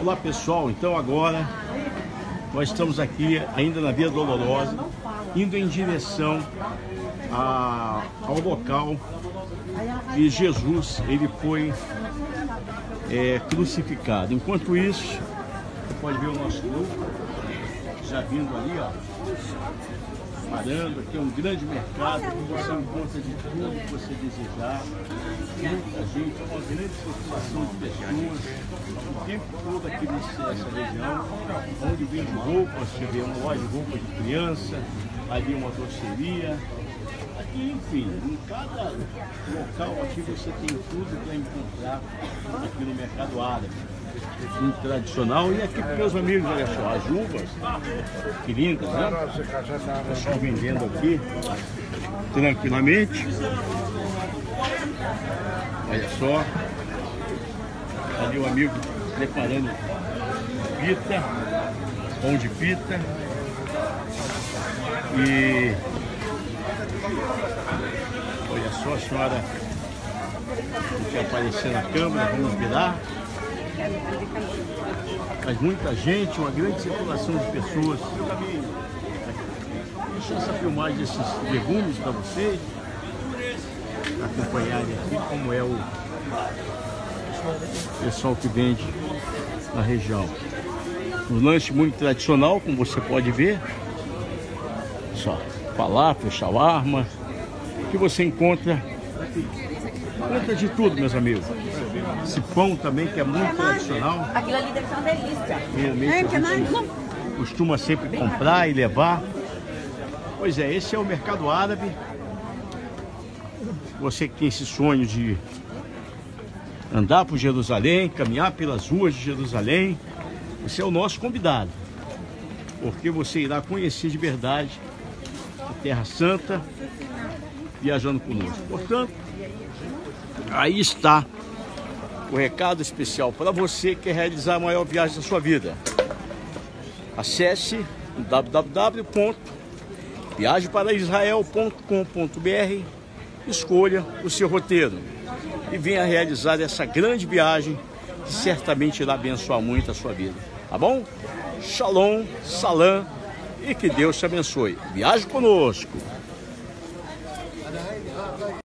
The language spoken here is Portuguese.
Olá pessoal, então agora nós estamos aqui ainda na Via Dolorosa, indo em direção ao local que Jesus ele foi crucificado. Enquanto isso, você pode ver o nosso grupo já vindo ali, ó, parando. Aqui é um grande mercado que você encontra de tudo que você desejar. Muita gente, uma grande circulação de pessoas o tempo todo aqui nessa região, onde vende roupas. Você vê uma loja de roupas de criança, ali uma doceria. Aqui, enfim, em cada local aqui você tem tudo para encontrar aqui no mercado árabe, muito tradicional. E aqui, meus amigos, olha só, as uvas, que lindas, né? O pessoal vendendo aqui tranquilamente. Olha só, ali o amigo preparando pita, pão de pita. E olha só, a senhora não quer aparecer na câmera, vamos virar. Mas muita gente, uma grande circulação de pessoas. Deixa essa filmagem desses legumes para vocês acompanharem aqui como é o pessoal que vende na região. Um lanche muito tradicional, como você pode ver. Só falafel, shawarma, que você encontra de tudo, meus amigos. Esse pão também, que é muito tradicional. Aquilo ali deve ser uma delícia. Realmente a gente costuma sempre comprar e levar. Pois é, esse é o mercado árabe. Você que tem esse sonho de andar por Jerusalém, caminhar pelas ruas de Jerusalém, você é o nosso convidado, porque você irá conhecer de verdade a Terra Santa viajando conosco. Portanto, aí está o recado especial para você que quer realizar a maior viagem da sua vida. Acesse www.viagemparaisrael.com.br, escolha o seu roteiro e venha realizar essa grande viagem que certamente irá abençoar muito a sua vida. Tá bom? Shalom, salam e que Deus te abençoe. Viaje conosco!